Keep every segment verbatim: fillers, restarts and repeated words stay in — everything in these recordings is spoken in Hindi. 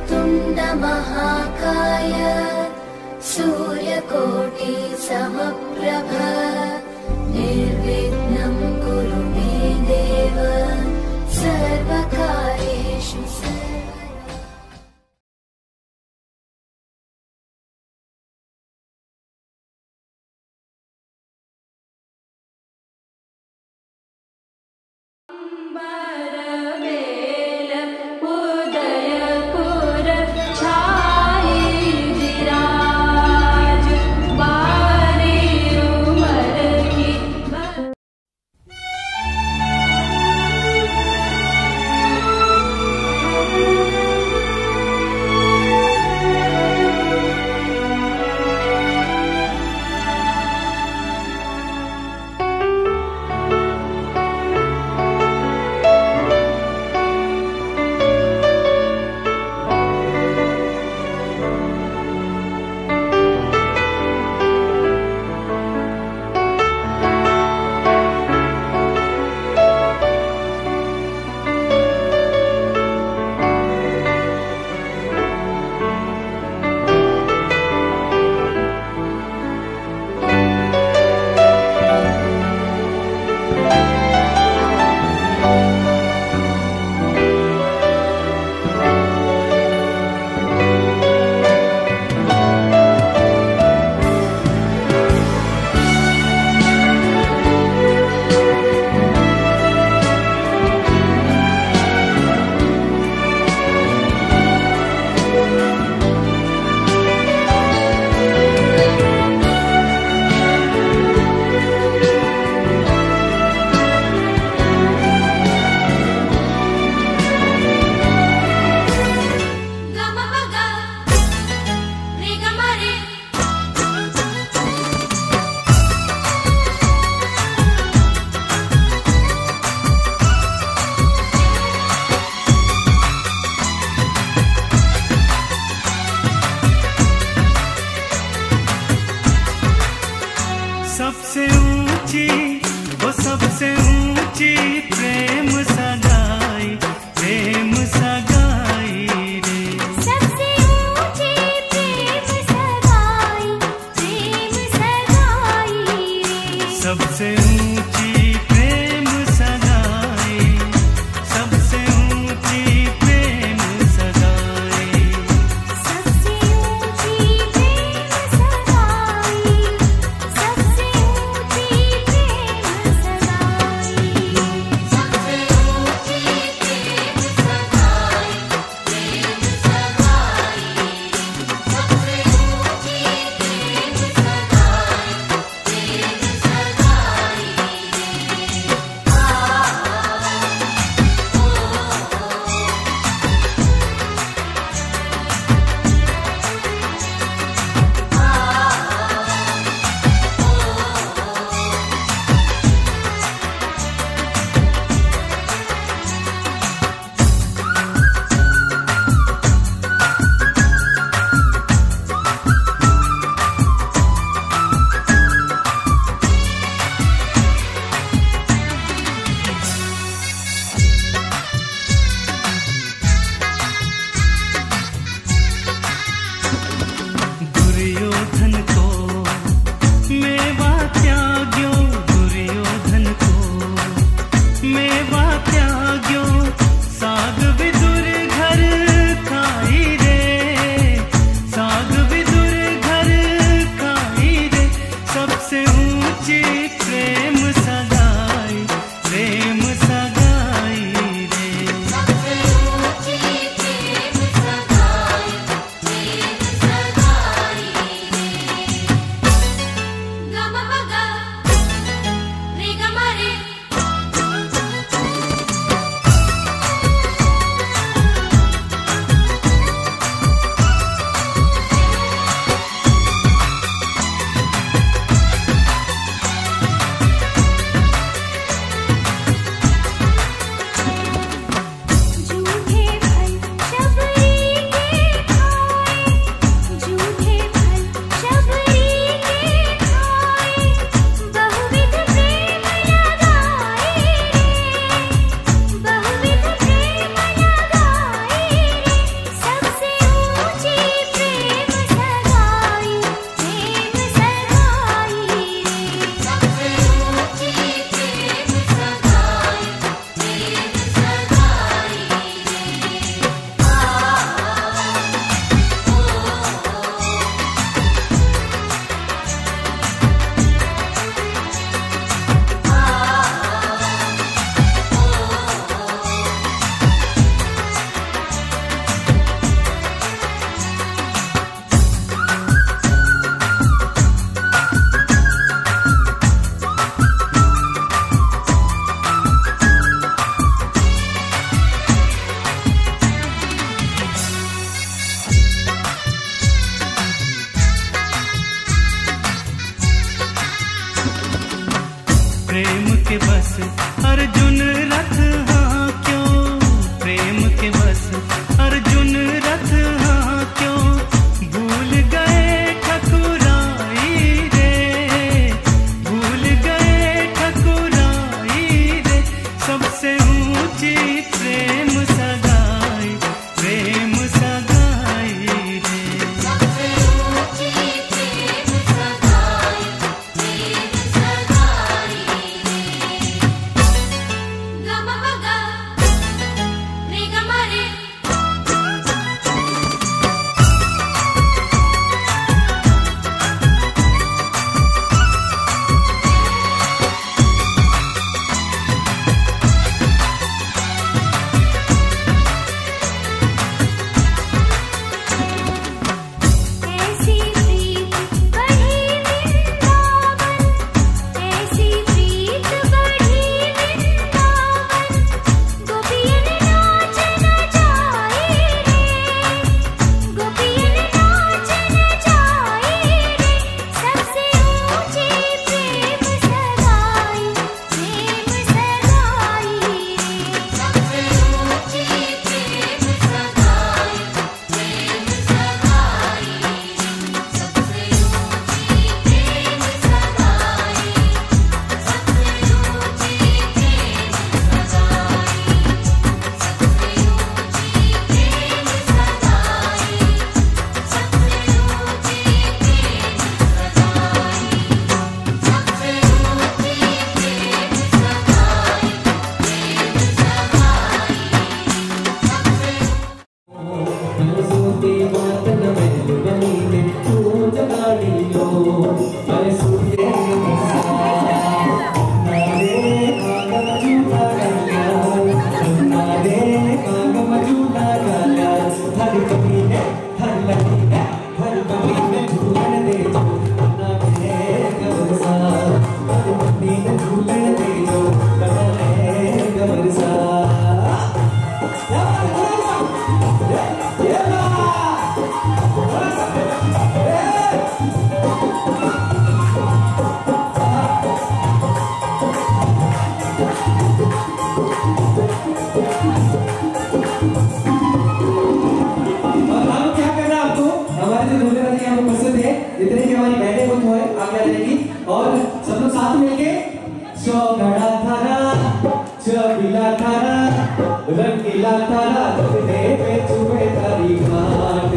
वक्रतुण्डमहाकाय सूर्यकोटि समप्रभ निर्विघ्नं कुरु मे देव सर्वकार्येषु सर्वदा। जितने भी हमारी बहनें वो तो है आगे आ जाएगी और सब लोग साथ मिलके चौगड़ा थारा चबीला थारा रंगीला थारा तेरे पे चुभे तारी घाट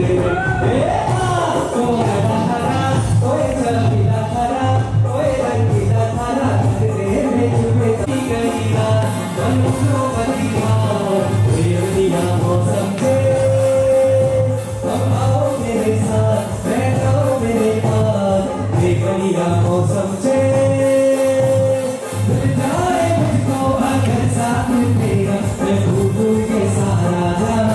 चौगड़ा थारा ओए चबीला थारा ओए रंगीला थारा तेरे पे चुभे तारी गईला बंसो बलिया देवनिया मौसम से हम आओ मेरे साथ बनिया मौसम से मिल जाए मुझको अगर साथ तेरा मैं भूलूं के सारा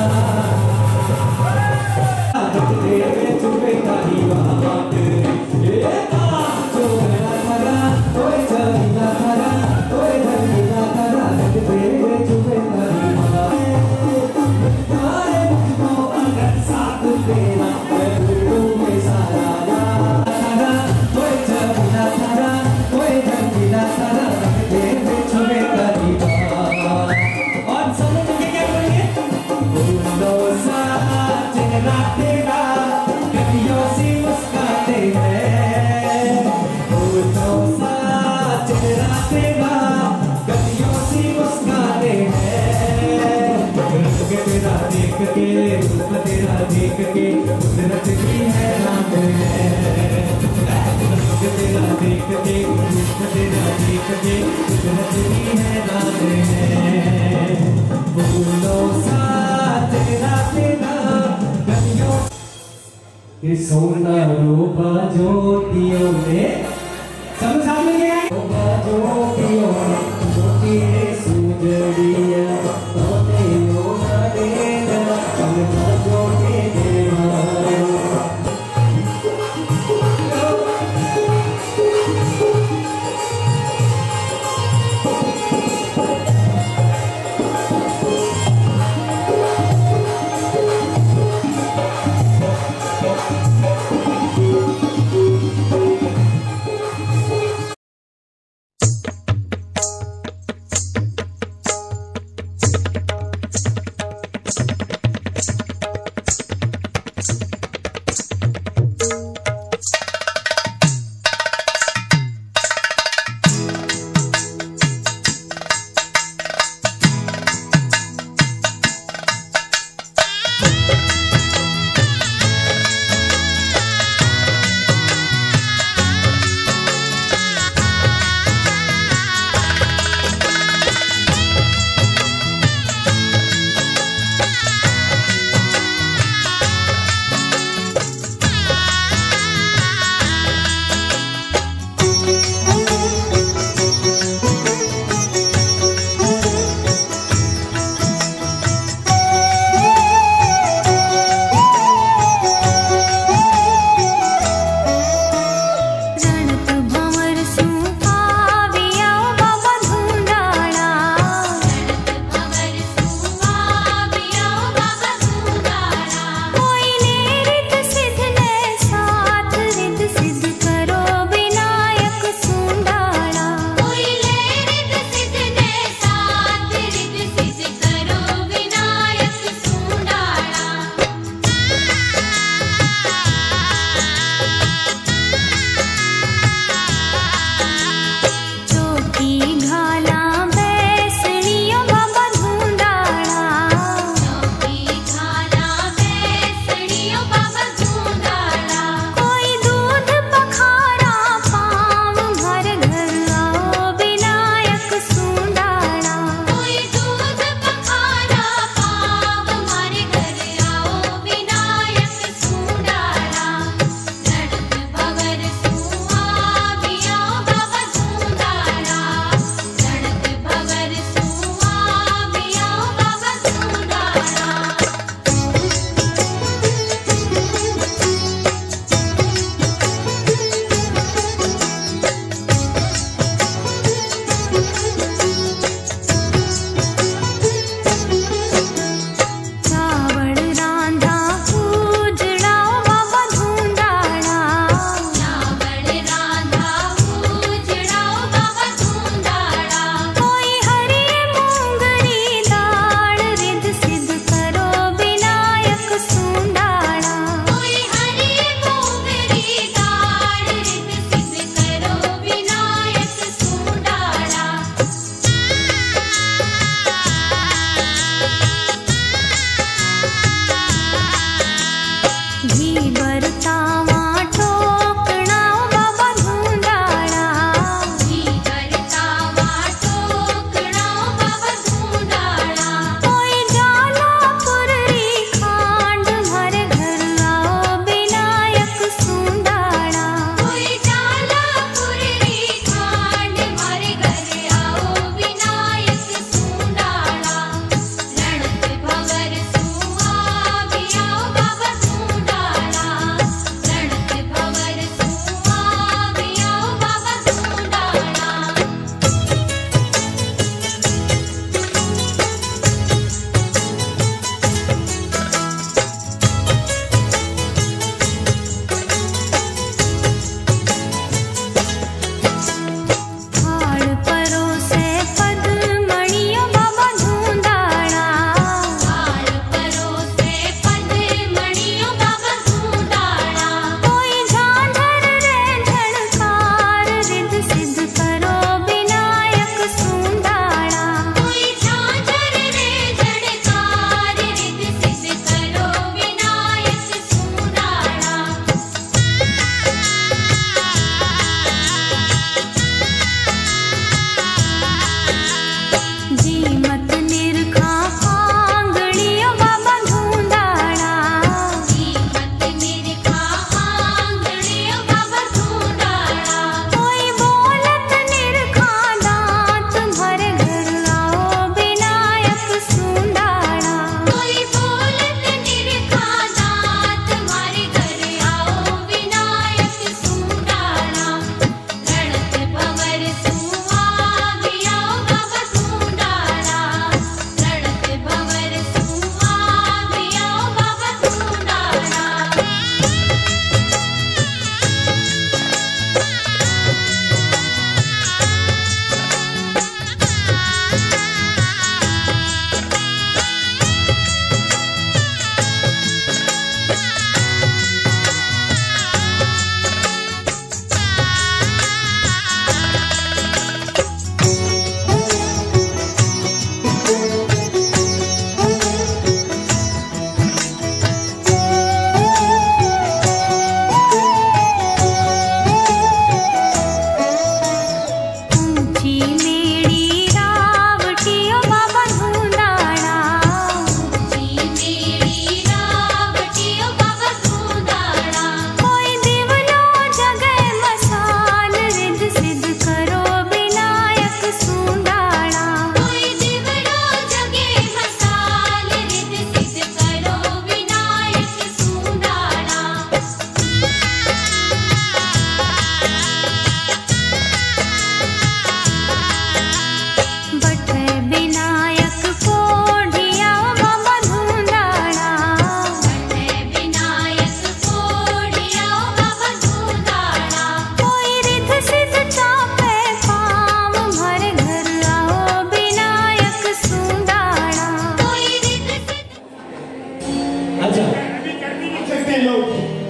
तेरे चुपे तारी बात ये जो मेरा थारा कोई चलीला थारा कोई धनीला थारा तेरे चुपे तारी बात जाए मुझको अगर साथ तेरा मैं भूलूं के सारा देख के रूप तेरा देख के कुदरत की है रात है तेरा देख के रूप तेरा देख के कुदरत की है रात है फूलों सा तेरा तेरा गलियों के सोना रूपा ज्योतियों में सब सामने गए रूपा ज्योतियों में ज्योति सूजड़िया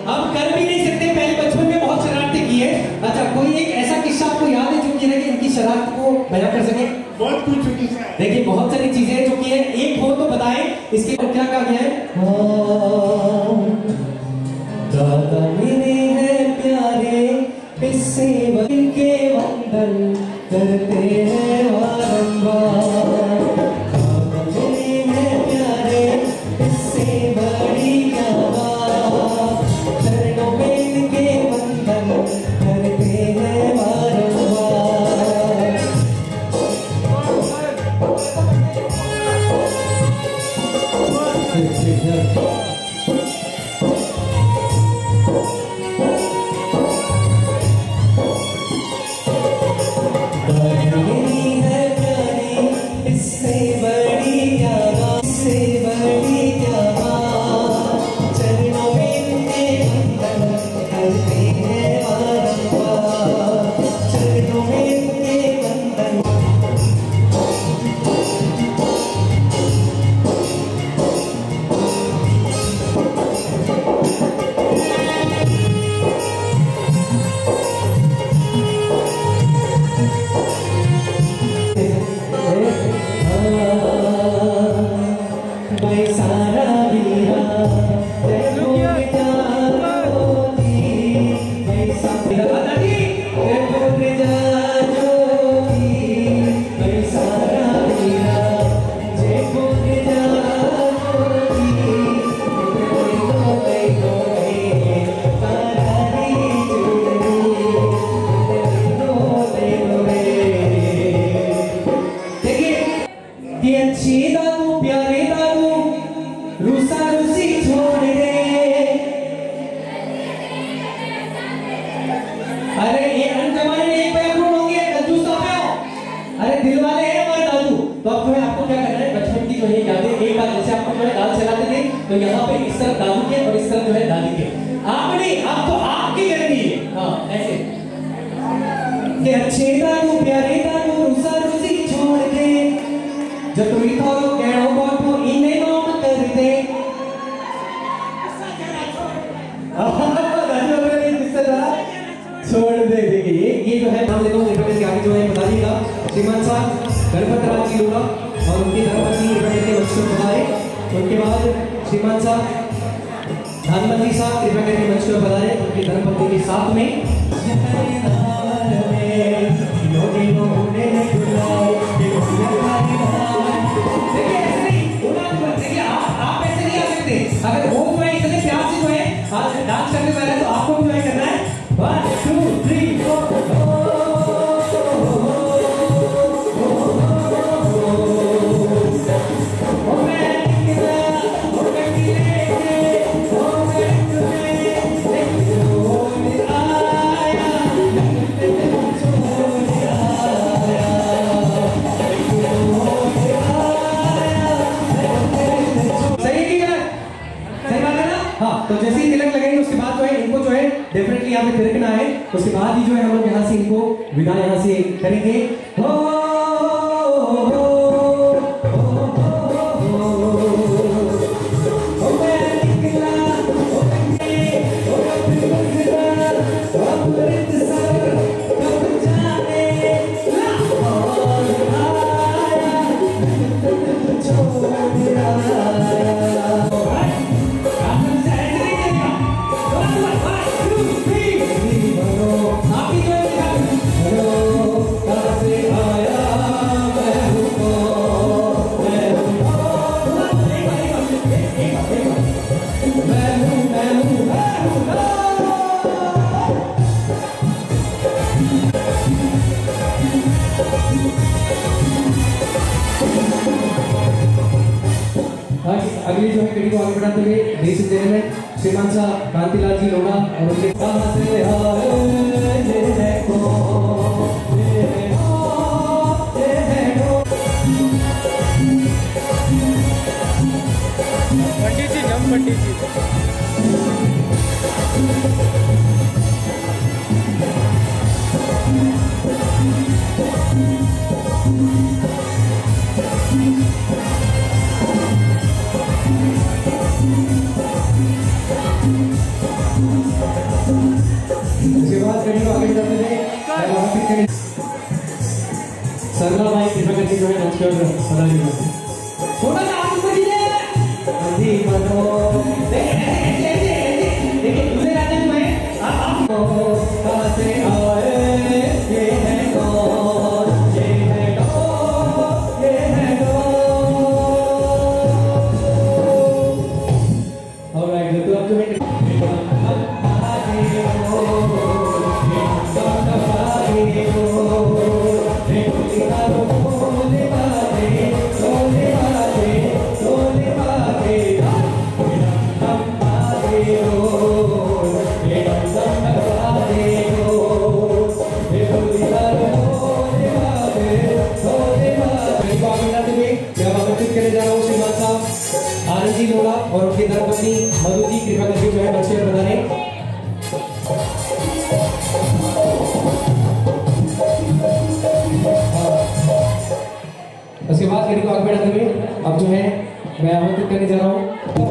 हम कर भी नहीं सकते, पहले बचपन में बहुत शरारतें की है। अच्छा, कोई एक ऐसा किस्सा आपको याद है जो कि है कि इनकी शरारत को बयां कर सके? बहुत कुछ किस्सा है। देखिए बहुत सारी चीजें हैं जो कि है, एक हो तो बताएं। इसके ऊपर क्या कहा गया है? दादा मेरे हैं प्यारे, इससे बन के वंदन करते हैं बारंबार। दादा मेरे हैं प्यारे, इससे बड़ी क्या बात, चरणों में इनके वंदन करते हैं बारंबार। तो यहाँ पे इस तरफ दादू के और इस तरफ जो है दादी के। आप नहीं, आप तो आपकी करनी है। हाँ ऐसे कि अच्छे दादू प्यारे दादू रुसा रुसी छोड़ दे, जब तुम इथोरो कहणो बाठो इन्हें नोट कर दे। छोड़ दे। देखिए ये जो है नाम लेता हूँ के आगे जो है बताइएगा। श्रीमान साहब गणपत राज जी लोगा और उनकी धर्मपत्नी कृपया करके मंच पर पधारे। उनके बाद श्रीमान साहब धानमंत्री साहब कृपया करके मंच पर पधारे उनकी धर्मपत्नी के साथ में। अगर वो जो है इतने प्यार से जो है आज डांस करने वाले हैं तो आपको भी जो है करना है। One two three four. तो जैसे ही तिलक लगेंगे उसके बाद जो है इनको जो है डेफिनेटली यहाँ पे तिलकना है। उसके बाद ही जो है हम लोग यहाँ से इनको विदा यहाँ से करेंगे। हो, हो, हो, अगली जो है कड़ी को आगे बढ़ाते हुए देश में श्रीमान साहब कांतिलाल जी लोगा और उनके पंडित जी जम पंडित जी Thank you. मंच पर बना लीजिए थोड़ा सा आगे बढ़िए अभी मनो देखिए देखिए दूसरे गाने में आप कहाँ से आए ये है कौन ये है कौन ये है कौन ऑलराइट तो आप जो है आरजी लोड़ा और उनकी धर्मपत्नी मधु जी कृपा करके जो है मंच पर बताने उसके बाद लड़की को आगे बढ़ाते हुए अब जो है मैं आमंत्रित करने जा रहा हूँ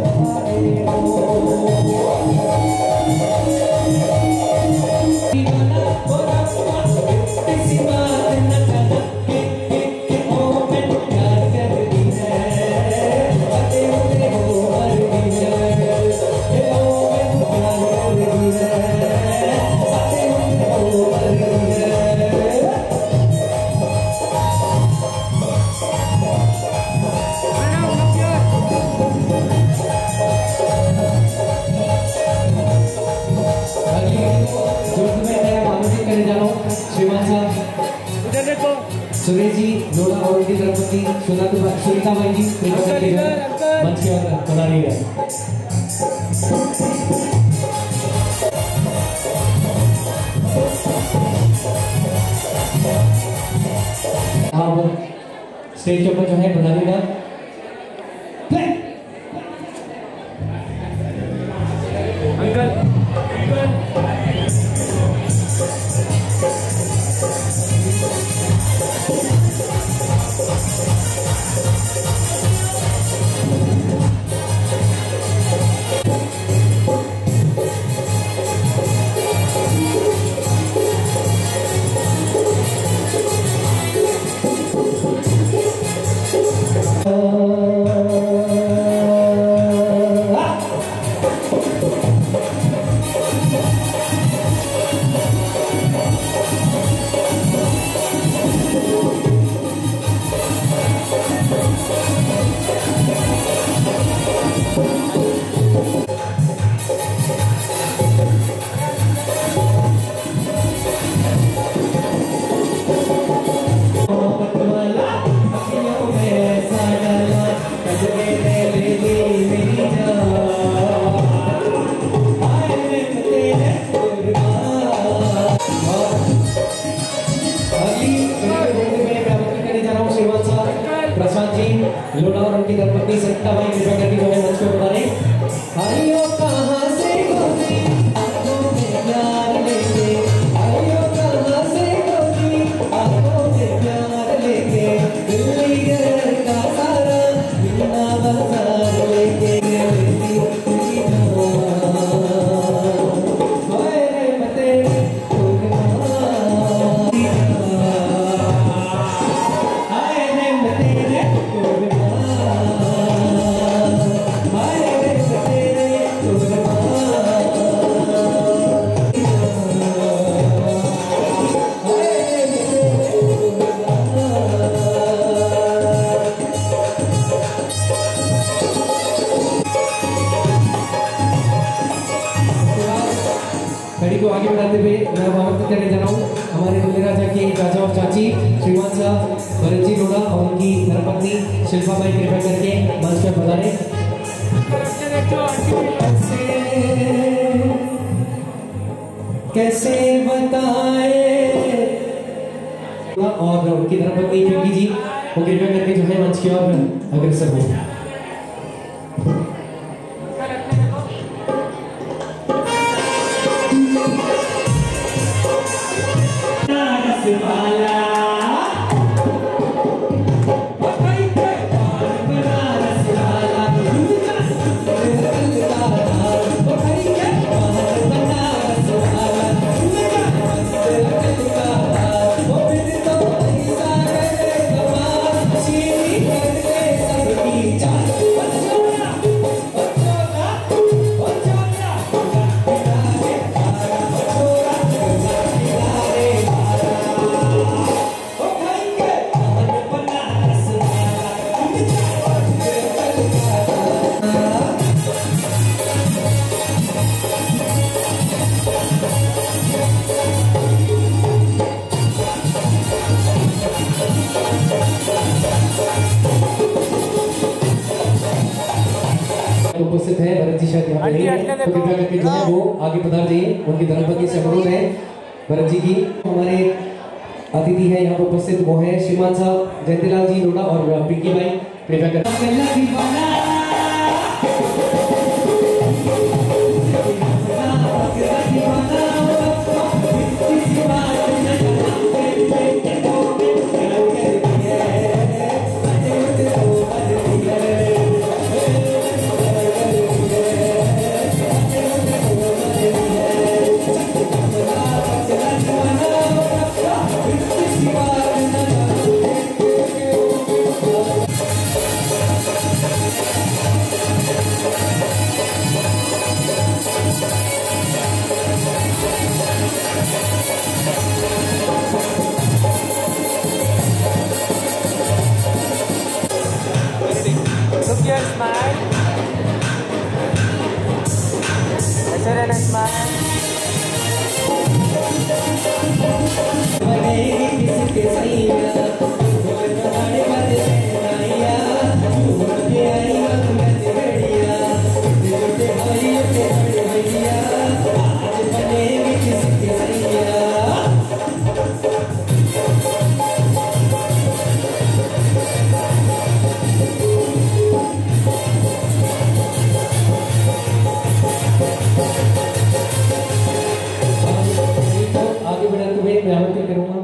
सुरेश जी लोड़ा और उनकी धर्मपत्नी सुनीता भाई जी मंच के अंदर बना रही है आप स्टेज के ऊपर जो है बना लीजिएगा अंकल लोड़ा और उनकी धर्मपत्नी सत्ता भाई कृपा करके जो है मंच पे बता रहे आइयो कहाँ से गोरी आंखों में प्यार लेके आइयो कहाँ से गोरी आंखों में प्यार लेके दिल्ली घर का सारा बिना बाजार लेके लेती तेरी जान हाय रे मते हाय रे मते घड़ी को आगे बढ़ाते हुए मैं आमंत्रित करने जा रहा हूँ हमारे दुल्हे राजा के चाचा और चाची श्रीमान साहब भरत जी लोड़ा और उनकी धर्मपत्नी शिल्पा भाई कृपा करके मंच पर पधारे कैसे बताए और उनकी धर्मपत्नी पिंकी जी वो कृपा करके जो है मंच की ओर अग्रसर हो See जी शायद यहाँ पे नहीं है, तो कृपया करके जो है वो आगे पधार जाइए। उनकी धर्मपत्नी से अनुरोध है भरत जी की। हमारे अतिथि है यहाँ पर उपस्थित, वो है श्रीमान साहब जयंतीलाल जी लोढ़ा और पिंकी भाई। कृपया कर Look your smile. That's a smile. आगे बढ़ाते हुए मैं आमंत्रित करूंगा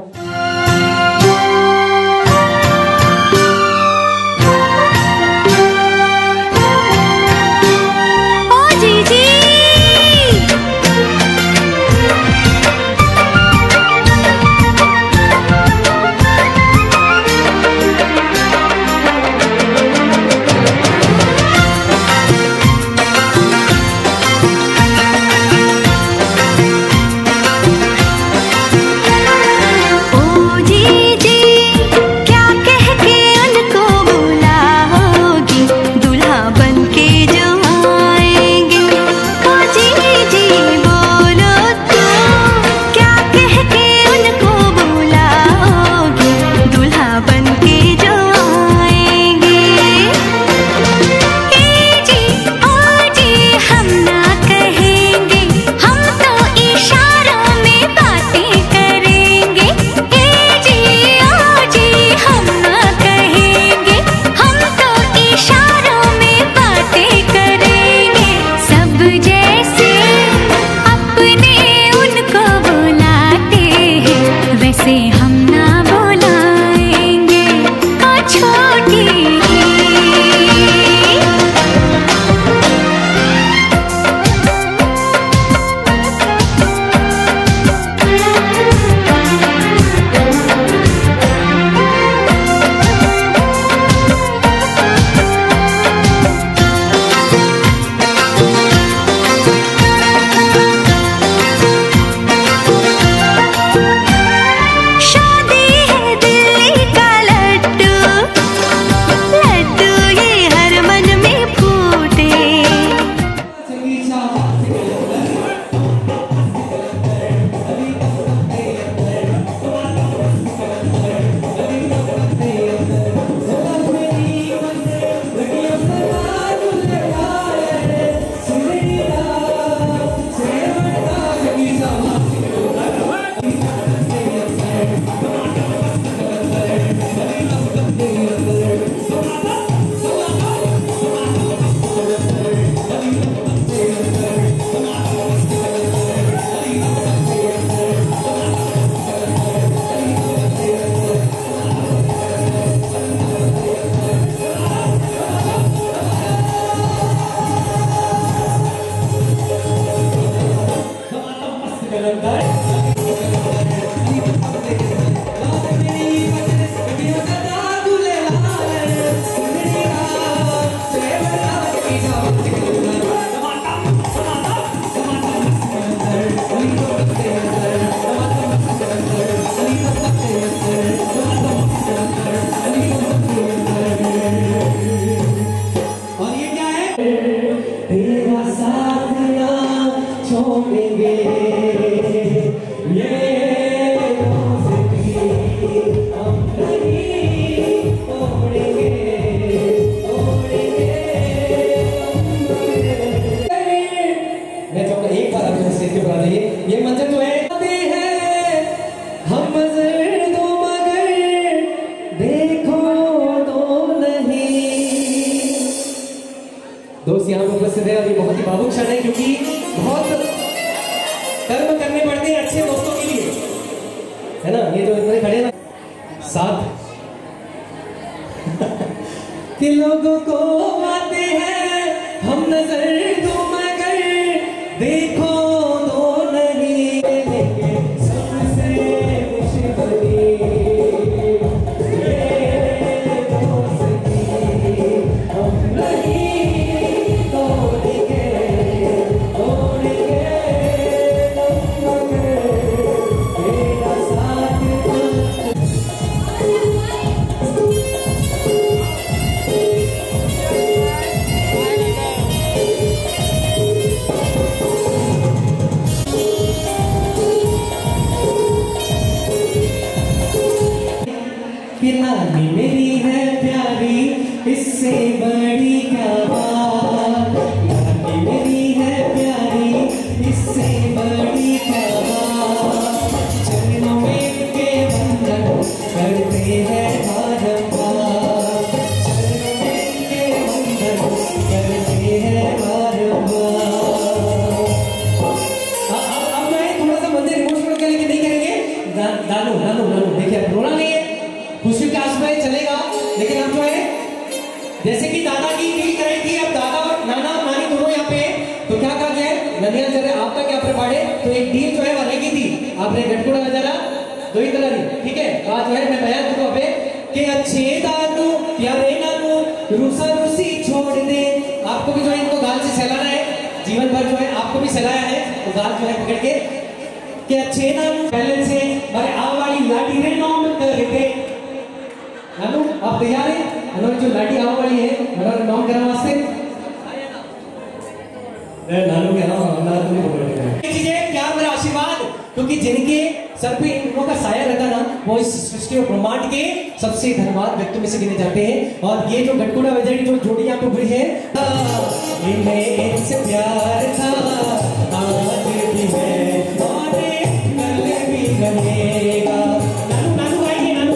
ये मंजर जो है हम मजर दो मगर देखो तो नहीं। दोस्त यहाँ पर उपस्थित है और ये बहुत ही भावुक क्षण है क्योंकि बहुत कर्म करने पड़ते हैं अच्छे दोस्तों के लिए, है ना। ये जो इतने खड़े ना साथ कि लोगों को आते हैं हम नजर दो मगर देखो तो नहीं। सबसे मुश्किल हम नहीं तोड़ेंगे तोड़ेंगे तेरा साथ। नानी मेरी है प्यारी इससे बड़ी क्या बात, नानी मेरी है प्यारी इससे बड़ी क्या बात। चरणों में के बंधन करते हैं बारंबार, चरणों में के बंधन करते हैं बारंबार। अब मैं थोड़ा सा मंदिर इमोशनल के लिए नहीं करेंगे। नानू नानू नानू देखिए रोना नहीं है, खुशी के आंसू में चलेगा, लेकिन हम जो है जैसे कि दादा की डील कराई थी, अब दादा और नाना और नानी दोनों यहाँ पे, तो क्या कहा गया है ननिया जरे आप तक यहाँ पर पढ़े तो एक डील जो है वो रहेगी थी। आपने गटकुड़ा जरा दो ही तरह दी, ठीक है। आज जो है मैं बयान दूंगा पे कि अच्छे दादू प्यारे नानू रूसा रूसी छोड़ दे। आपको भी जो है इनको गाल से सहलाना है, जीवन भर जो है आपको भी सहलाया है, तो गाल जो है पकड़ के कि अच्छे नानू पहले से हमारे आ वाली लाठी रे नॉम कर दे। नानू आप तैयार हैं? हमारी जो लाठी आवा वाली है हमारा नाम करने वास्ते नानू के नाम अल्लाह तुम्हें बोल चीजें प्यार मेरा आशीर्वाद, क्योंकि जिनके सर पे इन लोगों का साया रहता ना वो इस सृष्टि और ब्रह्मांड के सबसे धन्यवाद व्यक्तियों में से गिने जाते हैं। और ये जो गटकुड़ा वजह की जो जोड़ी यहाँ पे उभरी है, इन्हें इनसे प्यार था आज भी है और कल भी रहेगा। नानू नानू आइए नानू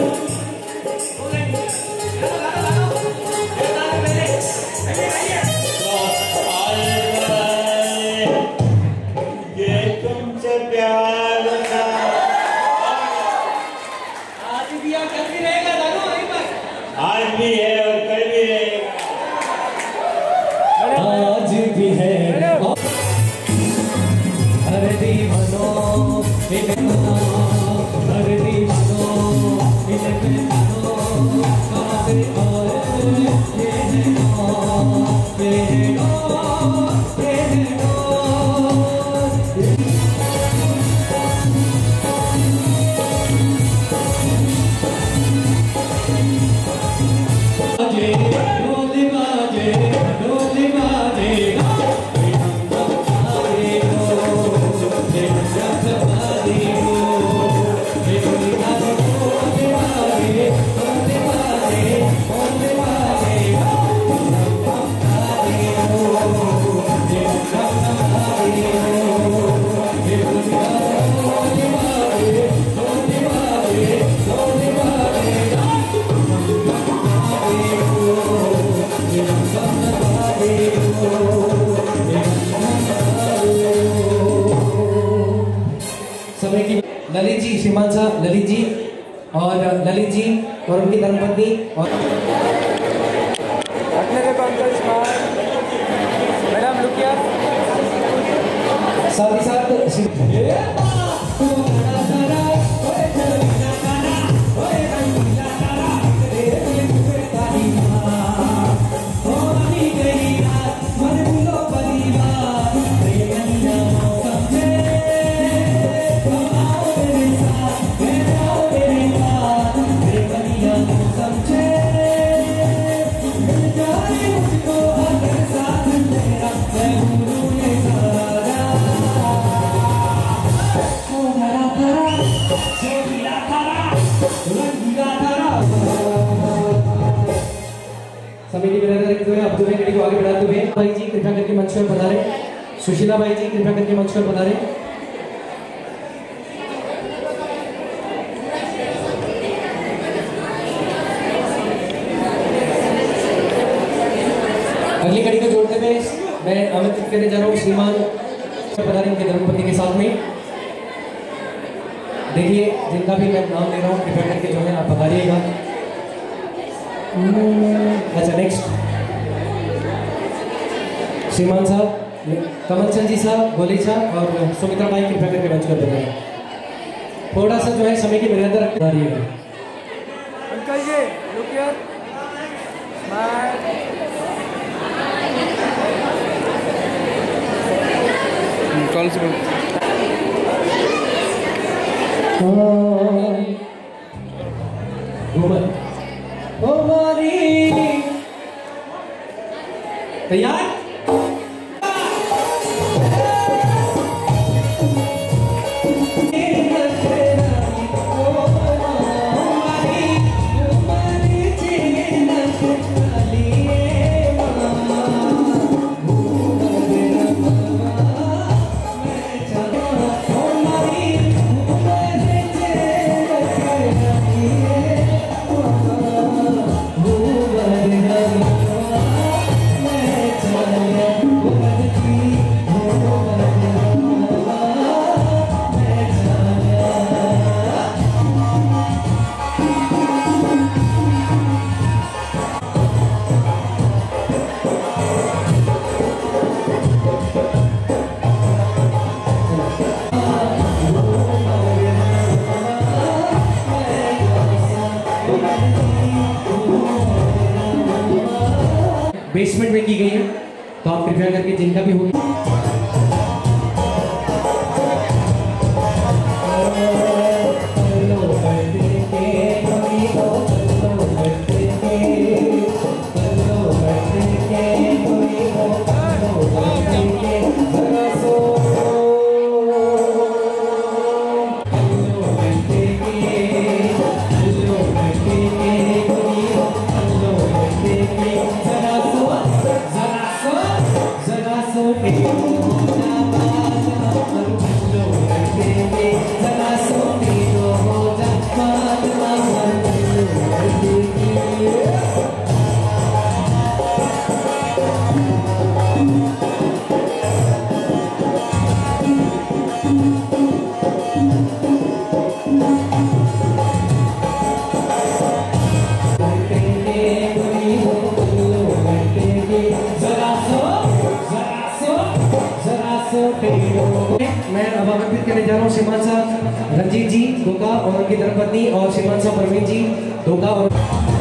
ये तुमसे प्यार था आज भी और कल भी रहेगा। नानू वहीं पर आज भी है और कल भी रहेगा। आज भी है अरे दीवानो अरे दीवानो कहाँ से आए ये है नौ ये है नौ ये है नौ। बाजे डोली बाजे डोली बाजे समय की ललित जी, श्रीमान साहब ललित जी और ललित जी और उनकी धर्मपत्नी और अपने देखो uncle smile. Madam look here. साथ ही साथ समिति में रहते अब जो है गाड़ी को आगे बढ़ाते हुए भाई जी कृपया करके मंच पर पधारे। सुशीला भाई जी कृपया करके मंच पर पधारे। मैं आमंत्रित करने जा रहा हूँ श्रीमान पधारी के धर्मपत्नी के साथ में। देखिए जिनका भी मैं नाम ले रहा हूँ कृपया करके जो है आप पधारिएगा। अच्छा नेक्स्ट श्रीमान साहब, कमल चंद जी साहब, गोली साहब और सुमित्रा बाई कृपया करके मंच कर देंगे। थोड़ा सा जो है समय की मर्यादा रख पधारिएगा। अंकल जी लुक हियर स्माइल। कौन सी तैयार? बेसमेंट में की गई है, तो आप कृपया करके जिनका भी होगी मैं अब आमंत्रित करने जा रहा हूँ श्रीमान साहब रंजीत जी धोखा और उनकी धर्मपत्नी और श्रीमान साहब प्रवीण जी धोखा और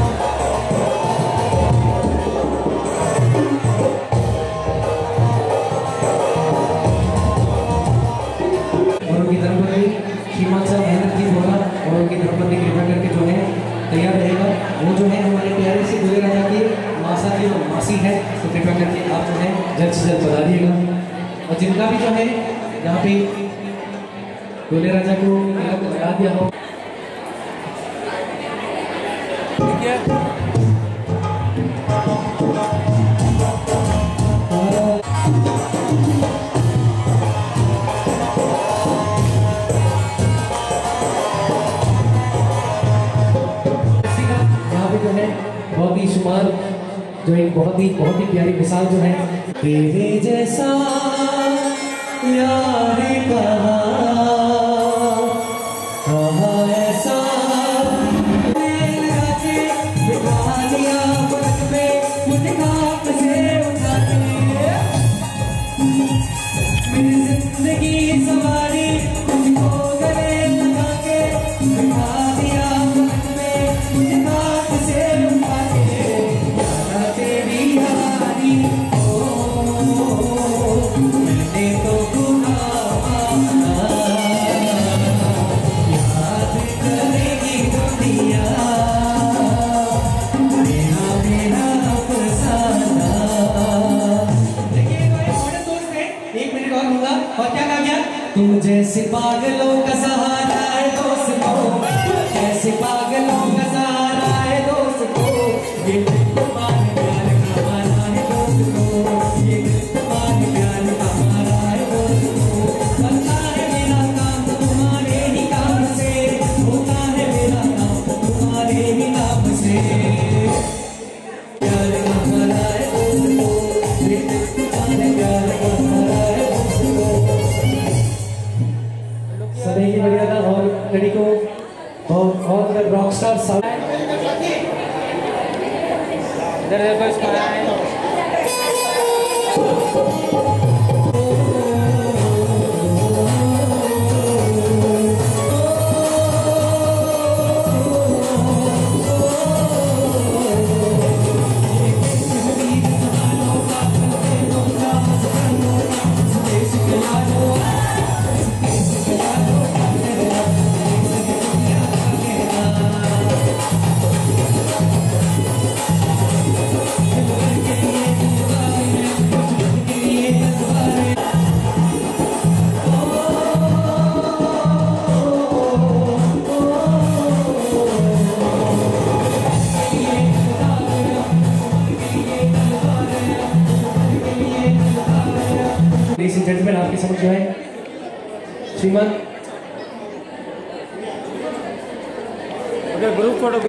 और उनकी धर्मपत्नी श्रीमान साहब महेंद्र जी धोखा और उनकी धर्मपत्नी कृपया करके जो है तैयार रहेगा। वो जो है हमारे प्यारे से दूल्हे राजा की मासा जी और मासी है, तो कृपया करके आप जो है जल्द से जल्द पधारिएगा। और जिनका भी जो है यहाँ पे दूल्हे राजा को लगा दिया हो यहाँ पे जो है बहुत ही शुमार जो एक बहुत ही बहुत ही प्यारी मिसाल जो है तेरे जैसा यार कहाँ कहाँ ऐसा बिठा लिया बस में मुझे खाप से उठा के मेरी जिंदगी सवारी तुझको गले लगा के बिठा दिया बस में मुझे खाप से उठा के तेरी यारी मैंने तो याद करेगी दुनिया मेरा मेरा अफसाना। देखिए हमारे दोस्त हैं, एक मिनट और होगा और क्या कहा गया? तुम जैसे पागलों का सहारा है दोस्त को, जैसे पागलों का सहारा है दोस्त को, ये तुम्हारे प्यार का माना है दोस्त को, ये तुम्हारे प्यार का माना है दोस्त को। बनता है मेरा काम तुम्हारे ही काम से, होता है मेरा काम तुम्हारे ही काम से। प्यार का माना है दोस्त को, ये तुम्हारे सभी की बढ़िया और लड़ी को और और रॉक स्टार सब इधर देखो इसको जेंटलमैन आपके समझ जो है श्रीमान अगर ग्रुप फोटो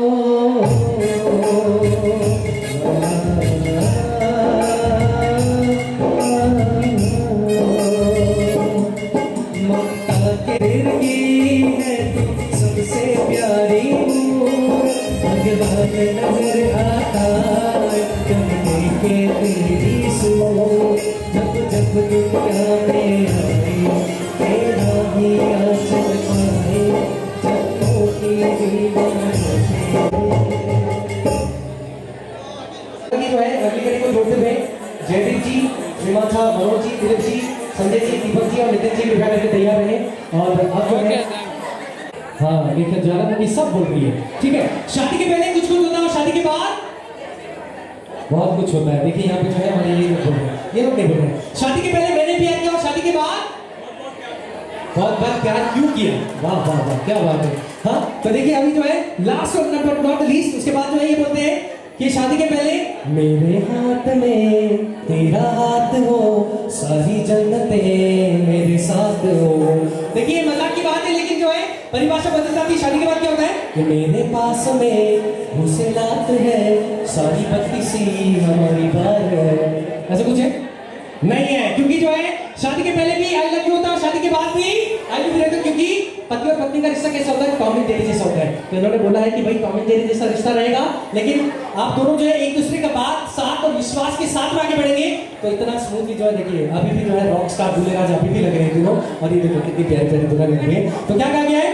सबसे प्यारी भगवान नजर आता जब देखे तेरी सूरत जब जब दुनिया में आई तेरा ही आंचल पाए जब होती जो है अगली कड़ी को जोड़ते हुए जयदीप जी, श्रीमान साहब, मनोज जी, दिलीप जी, संजय जी, दीपक जी और नितिन जी कृपया करके तैयार रहे। और अब जो है हाँ लेकिन ज्यादा नबी सब बोल रही है, ठीक है। शादी के पहले कुछ कुछ होता है और शादी के बाद बहुत कुछ होता है। देखिए यहाँ पे जो है हमारे ये लोग बोल रहे हैं, ये लोग नहीं बोल रहे हैं। शादी के पहले मैंने प्यार किया और शादी के बाद बहुत बार प्यार क्यों किया। वाह वाह वाह क्या बात है। हाँ तो देखिए अभी जो है लास्ट और नॉट लीस्ट उसके बाद जो है ये बोलते हैं कि शादी के पहले मेरे हाथ में तेरा हाथ हो सारी जन्नतें मेरे साथ हो। देखिए मजाक की बात है लेकिन जो है परिभाषा बदल जाती है। शादी के बाद क्या होता है कि मेरे पास में मुसलात है सारी बत्ती सी हमारी बात है। ऐसा कुछ है नहीं है क्योंकि जो है शादी के पहले भी आई लव यू होता है, शादी के बाद भी आई लव यू रहता है क्योंकि पति और पत्नी का रिश्ता कैसा होता है टॉम एंड जेरी जैसा होता है। तो इन्होंने बोला है कि भाई टॉम एंड जेरी जैसा रिश्ता रहेगा लेकिन आप दोनों जो है एक दूसरे का बात साथ और विश्वास के साथ में आगे बढ़ेंगे तो इतना स्मूथली जो है देखिए अभी भी जो है रॉक स्टार दूल्हे अभी भी लग रहे हैं दोनों। और ये देखो कितनी प्यारी प्यारी दुल्हन लग रही है। तो क्या कहा गया है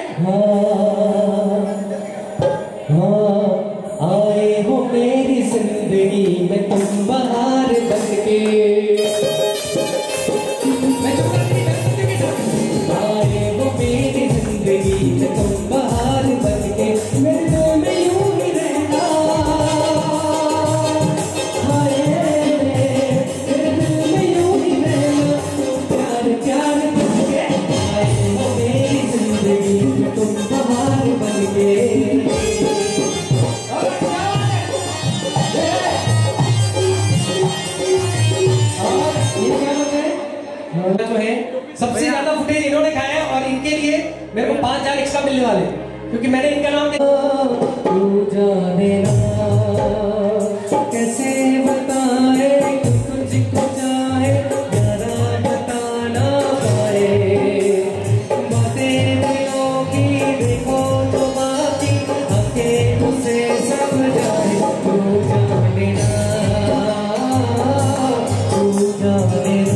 हाँ हाँ आए हो मेरी जिंदगी में तुम बाहर बन के आए हो मेरी जिंदगी में तुम बाहर बन के मेरे दिल में यूं ही रहना। हाय मेरे दिल में यूं ही रहना प्यार प्यार बन के आए हो मेरी जिंदगी में तुम बाहर बन के। जो है सबसे ज्यादा फुटेज इन्होंने खाया है और इनके लिए मेरे को पांच हजार एक्स्ट्रा मिलने वाले क्योंकि मैंने इनका नाम तू जाने ना कैसे बताए तुझको चाहे यारा बता ना पाए बातें दिलों की देखो तो बाकी आके उसे सब जाए तू जाने ना तू जाने ना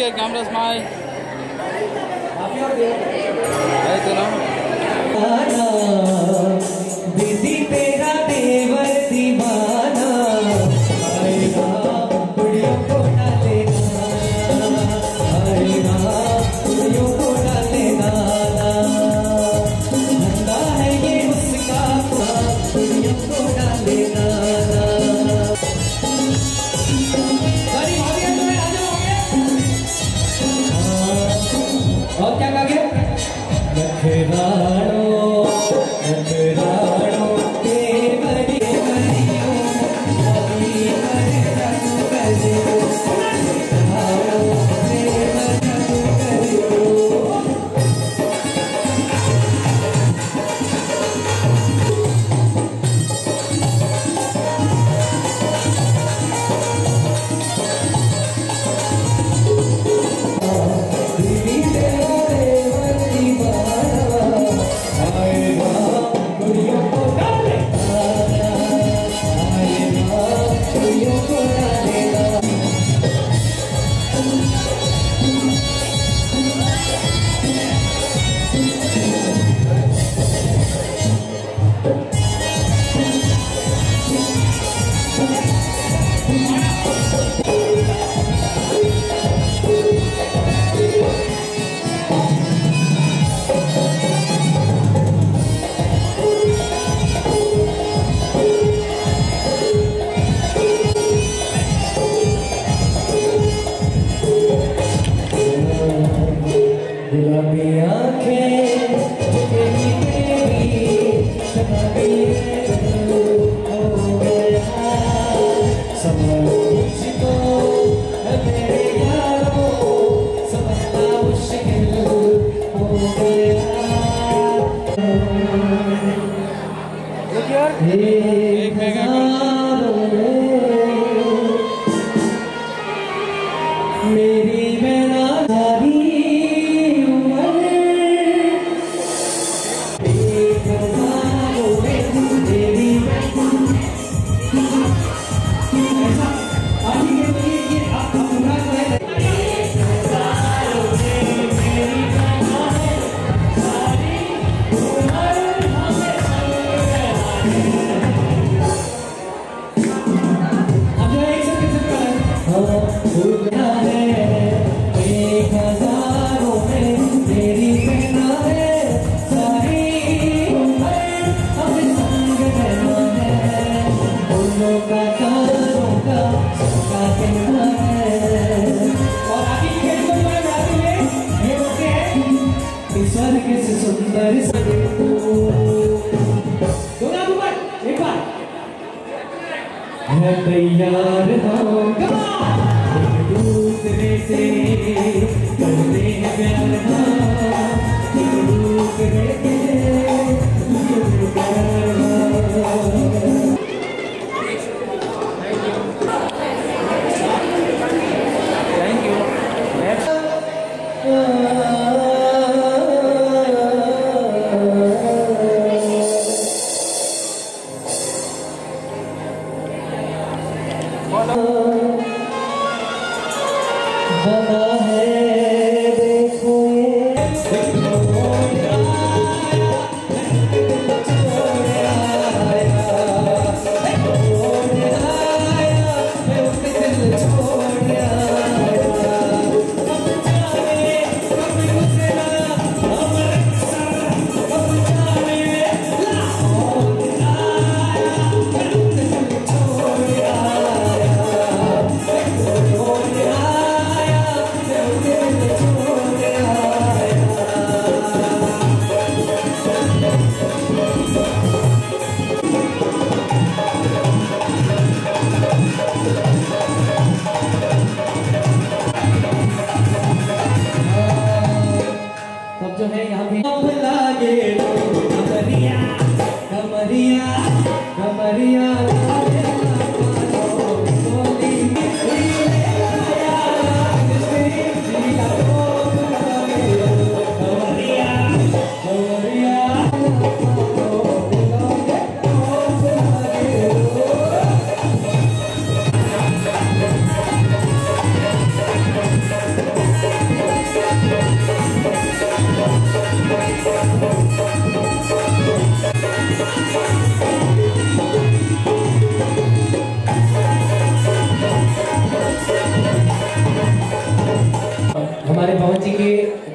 Okay, camera smile. Hey, चलो. दीदी तेरा देवर दीवाना आएगा कुड़ियों को डालेगा आएगा कुड़ियों को डालेगा धंधा है ये उसका कुड़ियों को डालेगा सारी भाभियां तुम्हें आ जाओगे और क्या कहोगे रखवाड़ो रखवाड़ो के बड़ी बड़ियों अभी बड़े रखू करियो रखवाड़ो के बड़े रखू करियो दीदी तेरा देवर दीवाना आएगा कुड़ियों को डालेगा आएगा कुड़ियों को डालेगा गुलाबी आँखें तेरी तेरी शबाबी हो गया समझ मुझको है मेरे यारों समझना मुश्किल हो गया Look here. एक मेगा मेरी मेरा सारी उम्र एक हजारों में तेरी ऐसा आगे के लिए ये आप अपना करें एक हजारों में मेरी मेरा सारी उम्र हमें अब एक सेकंड से हाँ भूलना है एक हजारों में तेरी पहना है सारी उम्र अब संग रहना है दोनों का तारों का सबका कहना है और आगे की कड़ी को मैं बढ़ाते हुए ये बोलते हैं इस स्वर्ग से सुंदर सगे तू दोनों ऊपर एक बार है तैयार होगा एक दूसरे से करते हैं प्यार एक दूसरे के प्यार Thank you. Next. बना है देखो ये छोड़ आया छोड़ आया छोड़ आया मैं उसके दिल छोड़ आया अब जाने कब गुजरा हमारे साथ अब जाने लाहौर आया मैं उसके दिल छोड़ आया छोड़ आया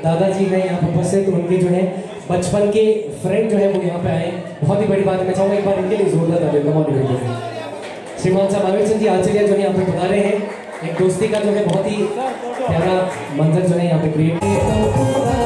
दादाजी हैं यहाँ पर उपस्थित, तो उनके जो है बचपन के फ्रेंड जो है वो यहाँ पे आए। बहुत ही बड़ी बात है, मैं चाहूँगा एक बार इनके लिए जोरदार तालियां कमाओ। श्रीमान साहब आमिर सिंह जी आचार्य जो है यहाँ पे बता रहे हैं, एक दोस्ती का जो है बहुत ही प्यारा मंजर जो है यहाँ पे क्रिएट।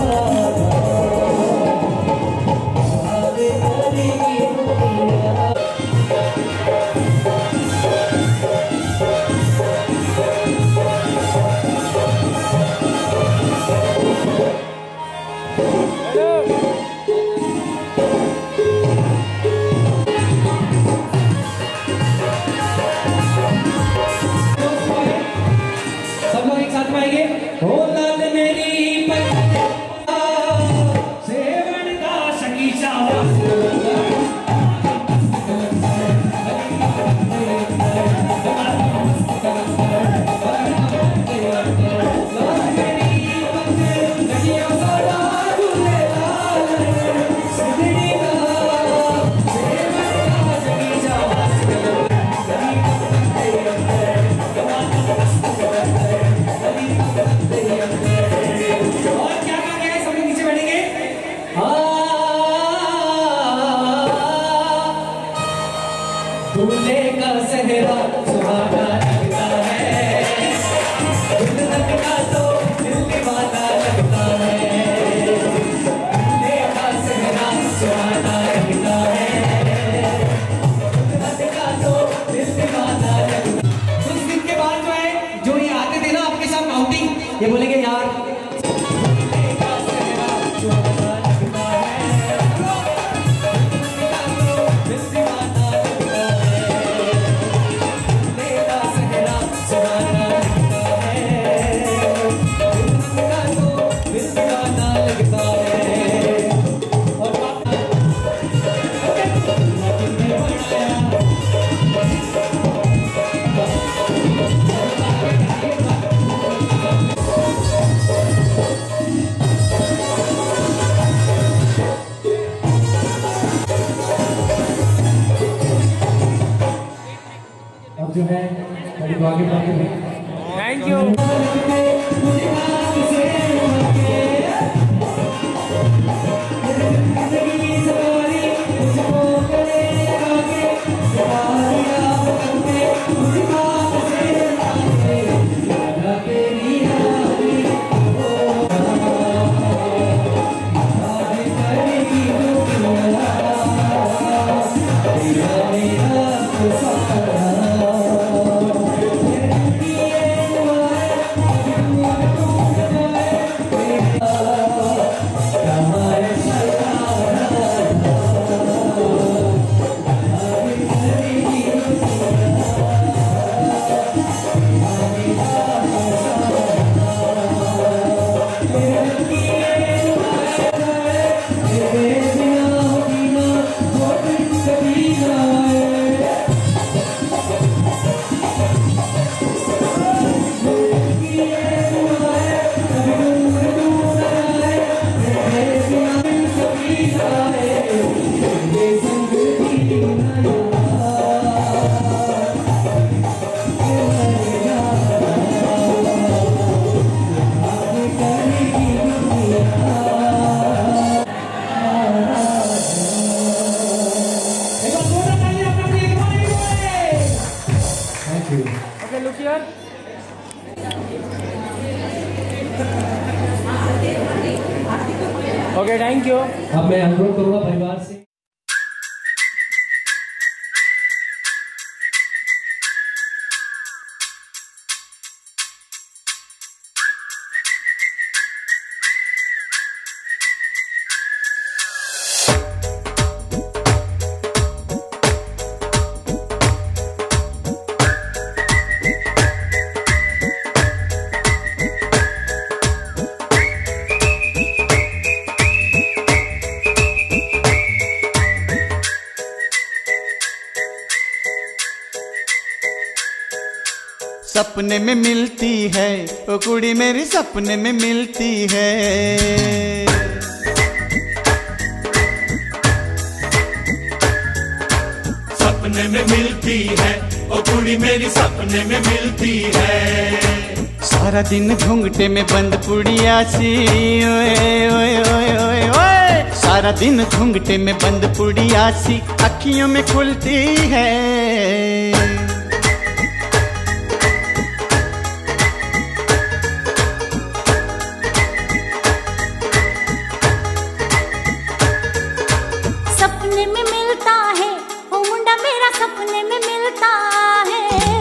ये बोलेंगे यार जो है बड़ी आगे बढ़ते हैं। Thank you. Okay, look here. Okay, thank you. अब मैं अनुरोध करूंगा परिवार से। सपने में मिलती है ओ कुड़ी मेरी, सपने में मिलती है। सपने में मिलती है ओ कुड़ी मेरी, सपने में मिलती है। सारा दिन घूंघटे में बंद पुड़िया सी, ओए ओए ओए ओए ओए। सारा दिन घूंघटे में बंद पुड़िया सी अखियों में खुलती है। सपने में मिलता है वो मुंडा मेरा, सपने में मिलता है।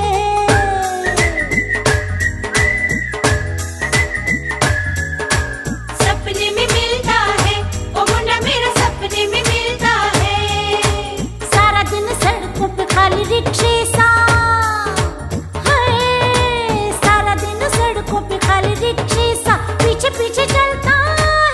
सपने में मिलता है वो मुंडा मेरा, सपने में मिलता है। सारा दिन सड़कों पे खाली रिक्शे सा है, सारा दिन सड़कों पे खाली रिक्शे सा पीछे पीछे चलता है।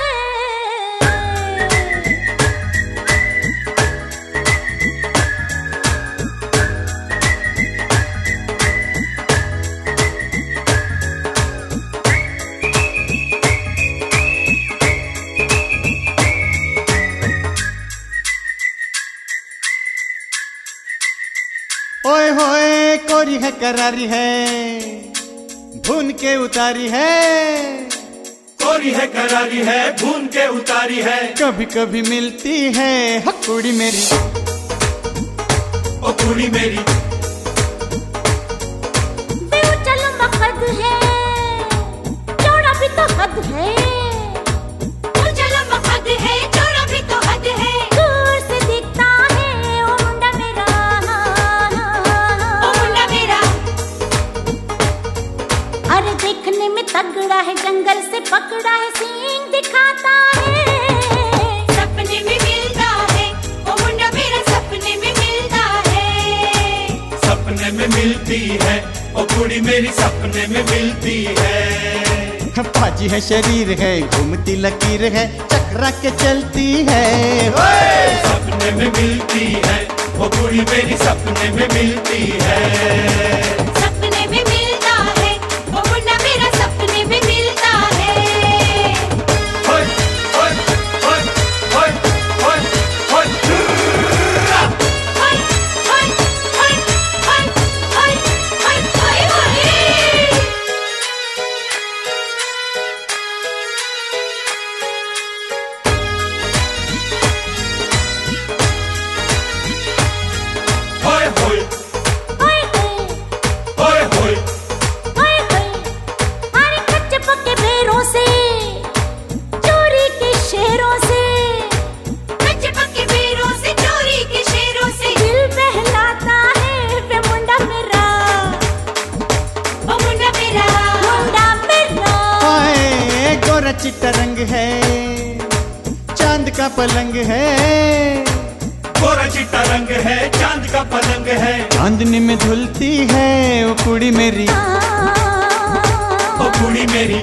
ओए होए कोरी है करारी है, भून के उतारी है। कोरी है करारी है, भून के उतारी है। कभी कभी मिलती है हा कुड़ी मेरी, ओ कुड़ी मेरी। ऊंचा लंबा कद है, चौड़ा भी तो हद है। ऊंचा लंबा कद है, चौड़ा भी तो हद है। दूर से दिखता है ओ मुंडा मेरा, ओ मुंडा मेरा। अरे देखने में तगड़ा है, जंगल से पकड़ा है, सींग दिखाता है। सपने में मिलता है ओ मुंडा मेरा, सपने में मिलता है। सपने में मिलती है ओ कुड़ी मेरी, सपने में मिलती है। पाजी है शरीर है, घूमती लकीर है, चकरा के चलती है। सपने में मिलती है ओ कुड़ी मेरी, सपने में मिलती है। सपने में मिलता है वो मुंडा मेरा, सपने में मिलता है। होय होय होय होय होय होय। हाय हाय हाय हाय हाय हाय हाय हाय। होय होय हाय होय हाय होय। हाय हाय। अरे कच्चे पक्के बेरों से, चोरी के शेरों से, कच्चे पक्के बेरों से, चोरी के शेरों से दिल बहलाता है वे मुंडा मेरा, ओ मुंडा मेरा, मुंडा मेरा। हाय गोरा चिट्टा रंग है, चांद का पलंग है। गोरा चिट्टा रंग है, चांद का पलंग है। चांदनी में धुलती है वो कुड़ी मेरी, ओ कुड़ी मेरी।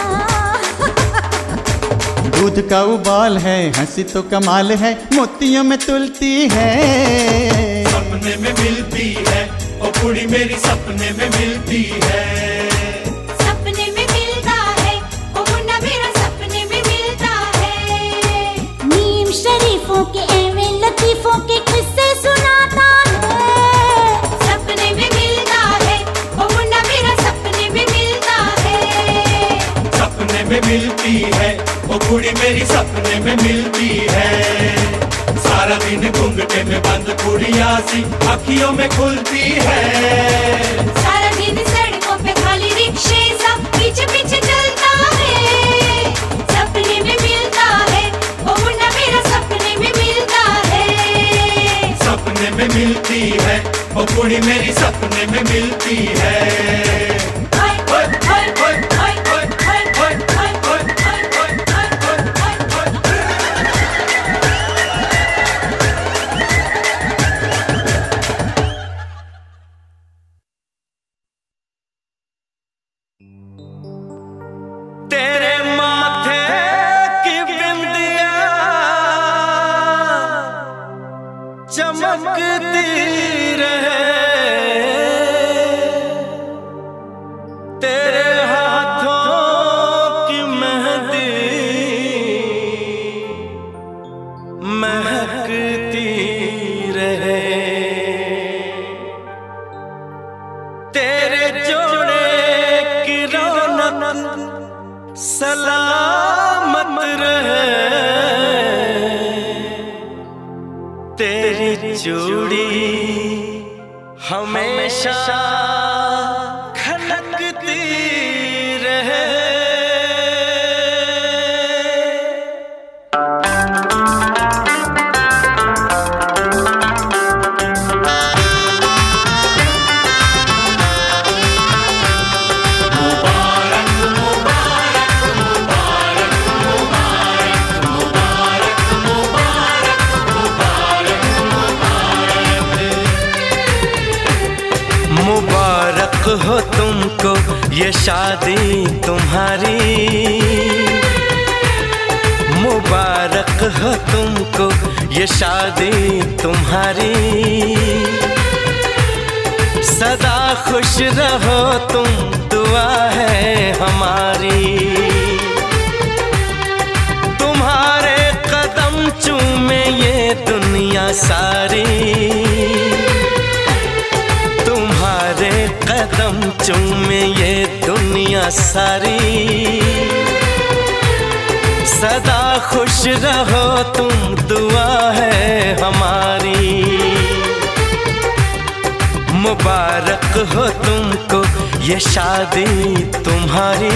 दूध का उबाल है, हंसी तो कमाल है, मोतियों में तुलती है। सपने में मिलती है ओ कुड़ी मेरी, सपने में मिलती है। सपने में मिलता है वो मुंडा मेरा, सपने में मिलता है। नीम शरीफों के एवे लतीफों के किस्से सुनाता है। सपने में मिलता है वो मुंडा मेरा, सपने में मिलता है। सपने में मिलती है ओ कुड़ी मेरी, सपने में मिलती है। सारा दिन घूंघटे में बंद कुड़िया सी अखियों में खुलती है। सारा दिन सड़कों पे खाली रिक्शे सा पीछे पीछे चलता है। सपने में मिलता है वो मुंडा मेरा, सपने में मिलता है। सपने में मिलती है ओ कुड़ी मेरी, सपने में मिलती है। हाय हाय हाय हाय हाय हाय हाय हाय हाय हाय हाय हाय हाय हाय। तेरे माथे की बिंदिया चमकती रहे, सलामत रहे तेरी चूड़ी हमेशा खनकती रहे। मुबारक हो तुमको ये शादी तुम्हारी, मुबारक हो तुमको ये शादी तुम्हारी। सदा खुश रहो तुम दुआ है हमारी। तुम्हारे कदम चूमे ये दुनिया सारी, तुम्हारे कदम चूमे ये दुनिया सारी। सदा खुश रहो तुम दुआ है हमारी। मुबारक हो तुमको ये शादी तुम्हारी।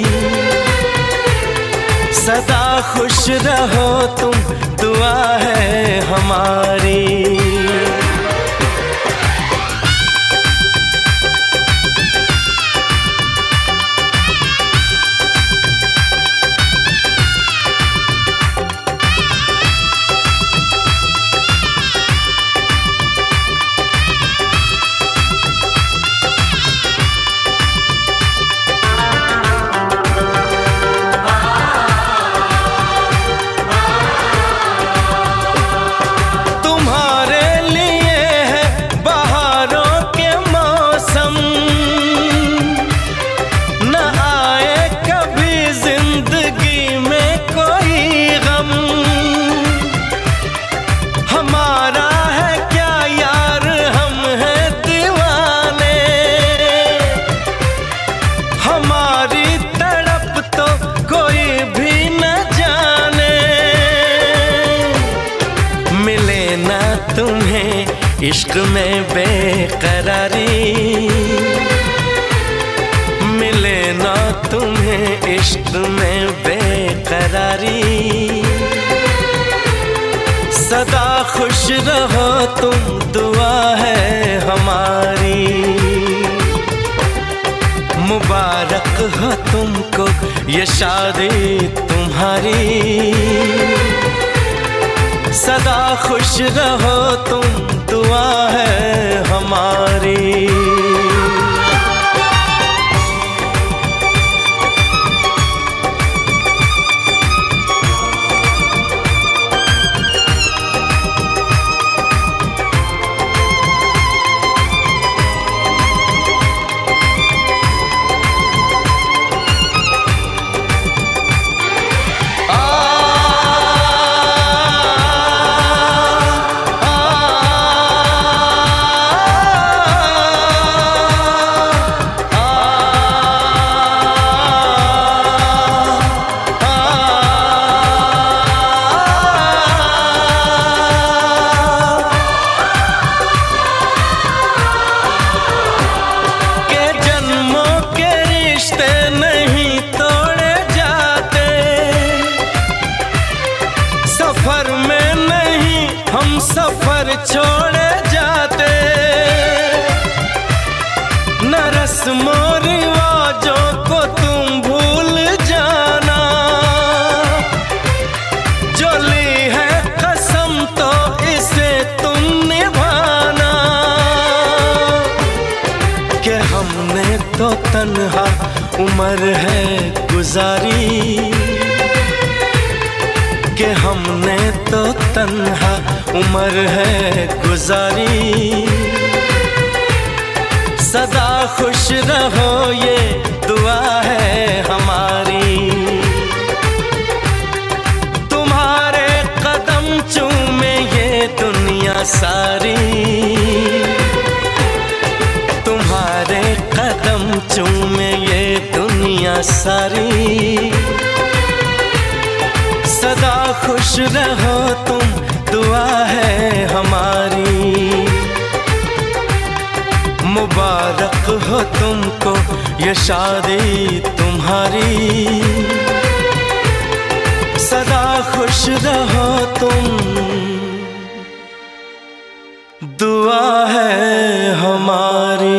सदा खुश रहो तुम दुआ है हमारी। इश्क में बेकरारी मिले ना तुम्हें, इश्क में बेकरारी। सदा खुश रहो तुम दुआ है हमारी। मुबारक हो तुमको ये शादी तुम्हारी। सदा खुश रहो तुम दुआ है हमारी। सफर छोड़े जाते न रस्मों रिवाजों को तुम भूल जाना। जो ली है कसम तो इसे तुम निभाना। कि हमने तो तन्हा उम्र है गुजारी, कि हमने तो तन्हा उम्र है गुजारी। सदा खुश रहो ये दुआ है हमारी। तुम्हारे कदम चूमे ये दुनिया सारी, तुम्हारे कदम चूमे ये दुनिया दुनिया सारी। सदा खुश रहो तुम, दुआ है हमारी। मुबारक हो तुमको ये शादी तुम्हारी। सदा खुश रहो तुम, दुआ है हमारी।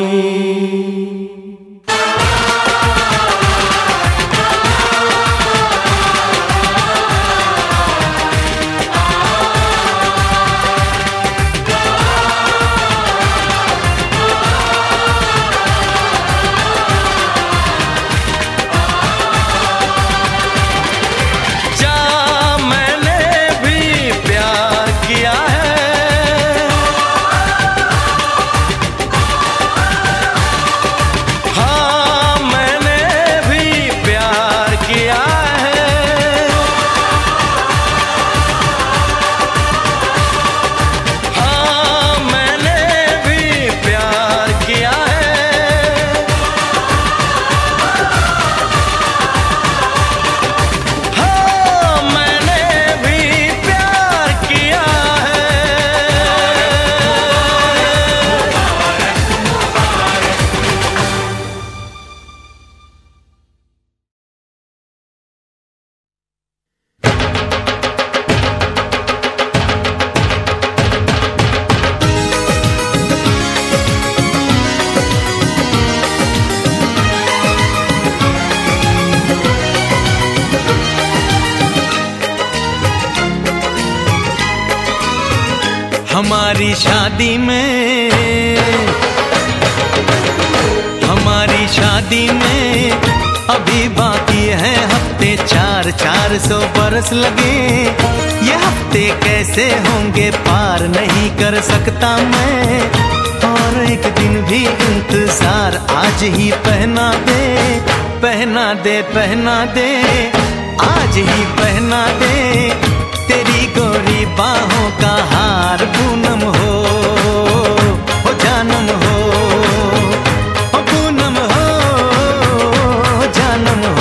हमारी शादी में, हमारी शादी में अभी बाकी है हफ्ते चार। चार सौ बरस लगे, ये हफ्ते कैसे होंगे पार नहीं कर सकता मैं। और एक दिन भी इंतजार, आज ही पहना दे, पहना दे, पहना दे, आज ही पहना दे तेरी गोरी बाहों का हार। पूनम हो, हो जानम हो, हो पूनम हो, हो जानम हो।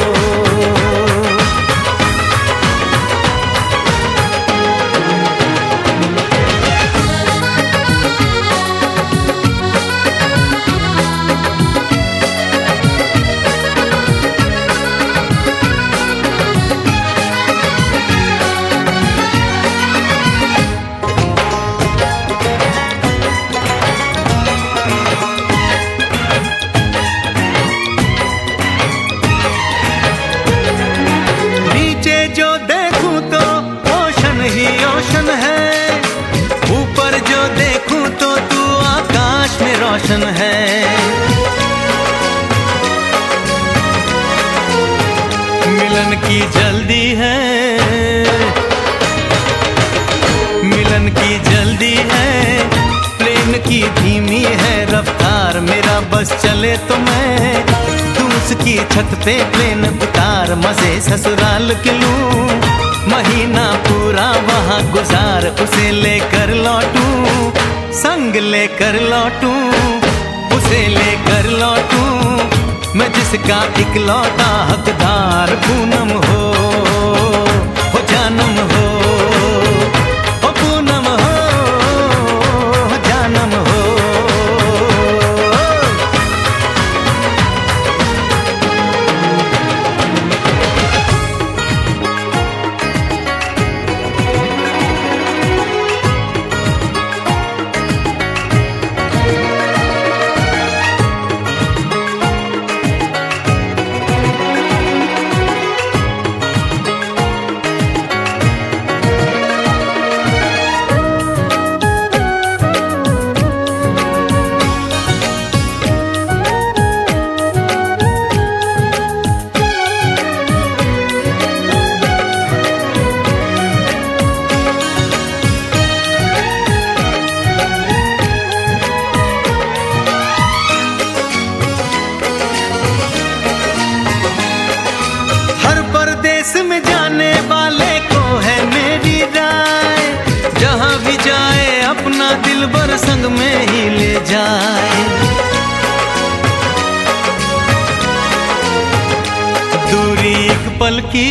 रोशन है मिलन की जल्दी है, मिलन की जल्दी है, प्रेम की धीमी है रफ्तार। मेरा बस चले तो मैं तू उसकी छत पे प्लेन उतार। मजे ससुराल के लूं, महीना पूरा वहाँ गुजार। उसे लेकर लौटूं, संग लेकर लौटूं, उसे लेकर लौटूं मैं जिसका इकलौता हकदार। पूनम हो, हो जानम हो, हो पूनम हो, हो जानम हो। दिलबर संग में ही ले जाए। पल की,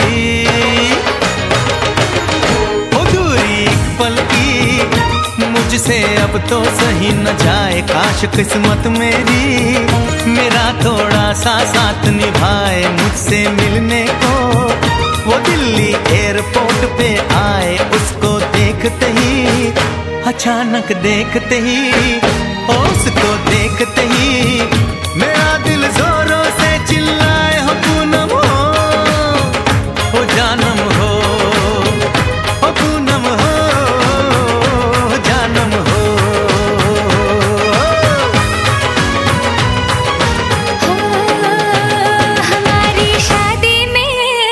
ओ दूरी एक पल की मुझसे अब तो सही न जाए। काश किस्मत मेरी मेरा थोड़ा सा साथ निभाए, मुझसे मिलने को वो दिल्ली एयरपोर्ट पे आए। उसको देखते ही, अचानक देखते ही, उसको देखते ही मेरा दिल जोरों से चिल्लाए, हो पूनम हो, हो जानम हो, हो पूनम हो, जानम हो। हमारी शादी में,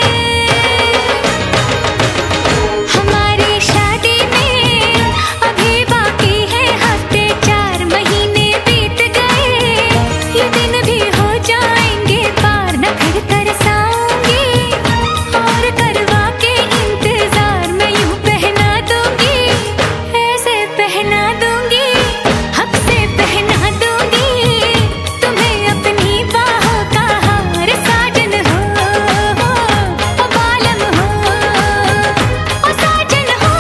हमारी शादी में अभी बाकी है हफ्ते, चार महीने बीत गए, ये दिन भी हो जाएंगे पार। न फिर तरसाऊंगी और करवा के इंतजार मैं यूं पहना दूंगी, ऐसे पहना दूंगी, हक से पहना दूंगी तुम्हें अपनी बाहों का हार। साजन हो, ओ बालम हो, ओ साजन हो,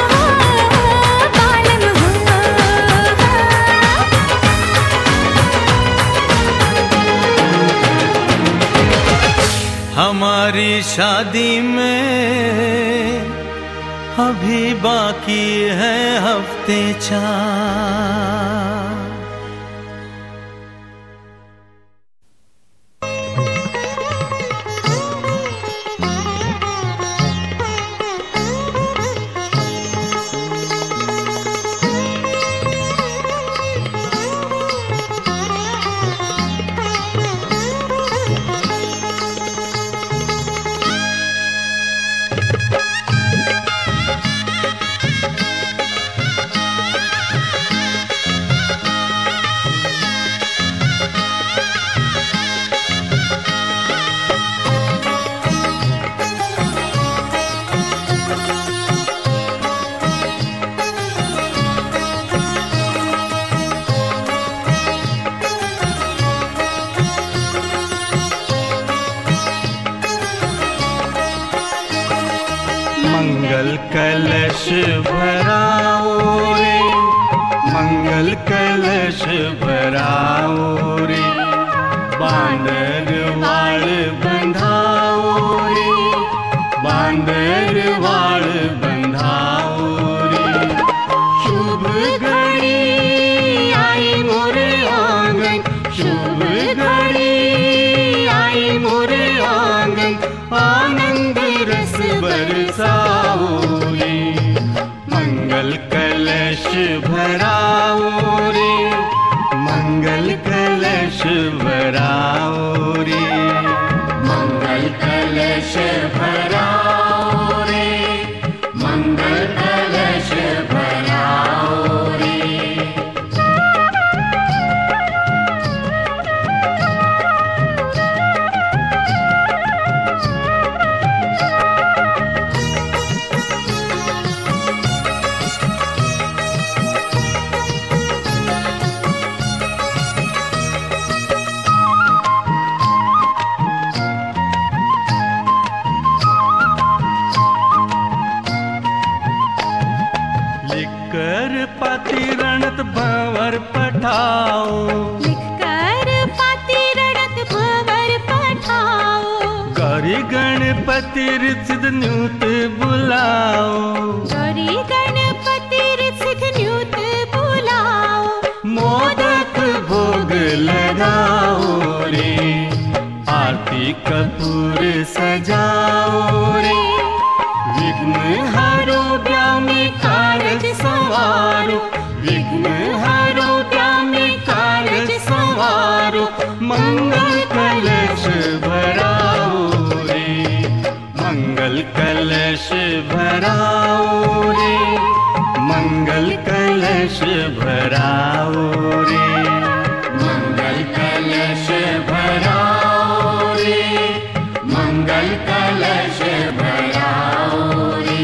बालम हो। हमारी शादी में अभी बाकी है हफ्ते चार। मंगल कलश भराओ रे, मंगल कलश भराओ रे, बांदर वाड़ बंधाओ रे, बांदर वाड़ बंधाओ रे। शुभ घड़ी आई मोरे आंगन, शुभ घड़ी आई मोरे आंगन, आनंद रस बरसाओ रे। मंगल कलश भराओ रे, मंगल कलश भराओ रे, मंगल कलश भराओ रे, मंगल कलश भराओ रे। लिखकर पति रणत भंवर पठाओ, लिखकर पाती रणत भंवर पठाओ, गौरी गणपति सिद्ध न्यूत बुलाओ, गौरी गणपति सिद्ध न्यूत बुलाओ। मोदक भोग लगाओ रे, आरती कपूर सजाओ रे। विघ्न हरो ब्याह में कारज संवारो, विघ्न हरो ब्याह में कारज संवारो। मंगल कलश भराओ रे, मंगल कलश भराओ रे, मंगल कलश भराओ रे, मंगल कलश भराओ रे, मंगल कलश भराओ रे।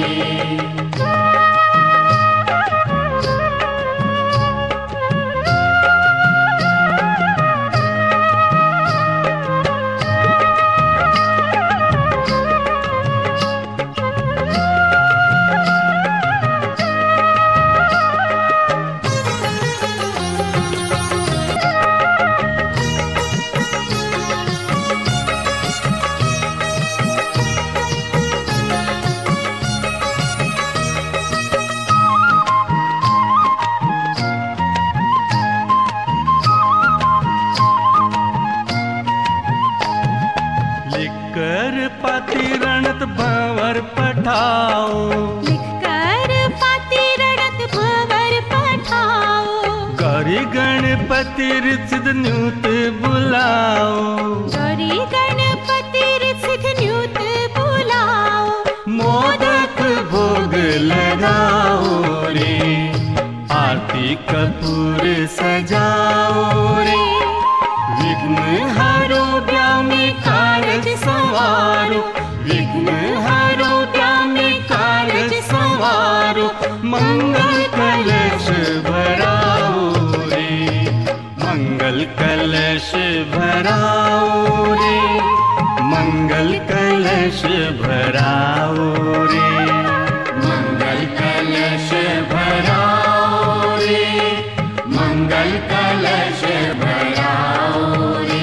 पाती रणत भंवर पठाओ, लिखकर पाती रणत भंवर पठाओ। गौरी गणपति सिद्ध न्यूत बुलाओ, गौरी गणपति सिद्ध न्यूत बुलाओ। मोदक भोग लगाओ रे, आरती कपूर सजाओ रे। विघ्न हरो ब्याह में कारज संवारो, विघ्न हरो ब्याह में कारज संवारो। मंगल कलश भराओ रे, मंगल कलश भराओ रे, मंगल कलश भराओ रे, मंगल कलश भराओ रे, मंगल कलश भराओ रे।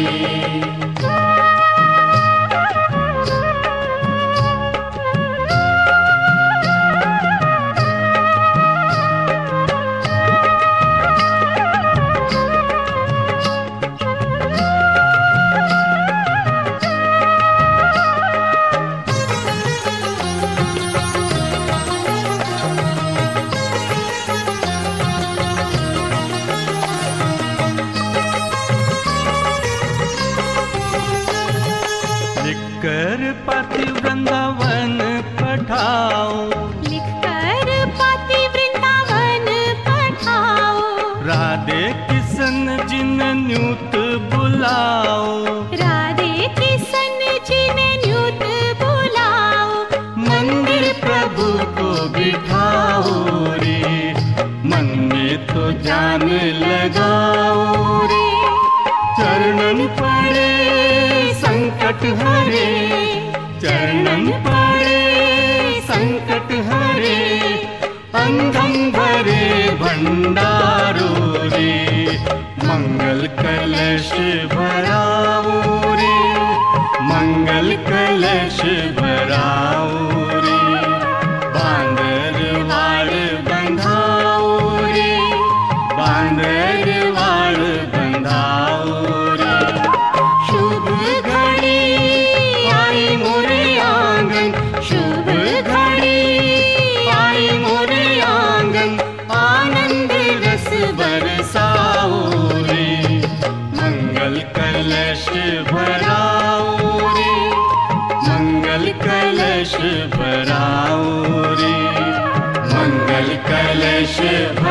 लिखकर पाती वृंदावन पठाओ, लिखकर पाती वृंदावन पठाओ। राधे किशन जिन न्यूत बुलाओ, राधे किशन जिन न्यूत बुलाओ। मंदिर प्रभु को बिठाओ रे, मन में तो जान लगाओ रे। चरणन पड़े संकट हरे, चरणन पड़े संकट हरे। अंगम भरे भंडारो रे, मंगल कलश भराओ रे, मंगल कलश भराओ रे। बांदर वाड़ बंधाओ रे, बांदर वाड़ बंधाओ रे। शुभ घड़ी आई मोरे आंगन, शुभ घड़ी आई मोरे आंगन। आनंद रस बरसाओ रे, मंगल कलश भराओ रे, मंगल कलश भराओ रे, मंगल कलश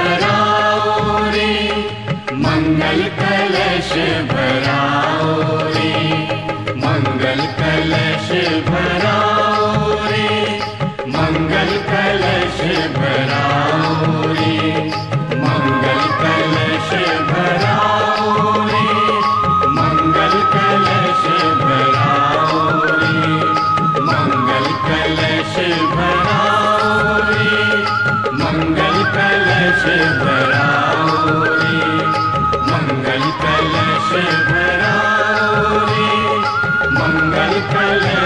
भराओ रे, मंगल कलश भराओ रे, मंगल कलश भराओ रे, मंगल कलश भराओ रे, मंगल कलश भराओ रे, मंगल कलश भराओ रे, मंगल कलश भराओ रे, मंगल कलश भराओ रे, मंगल कलश भराओ रे, मंगल कलश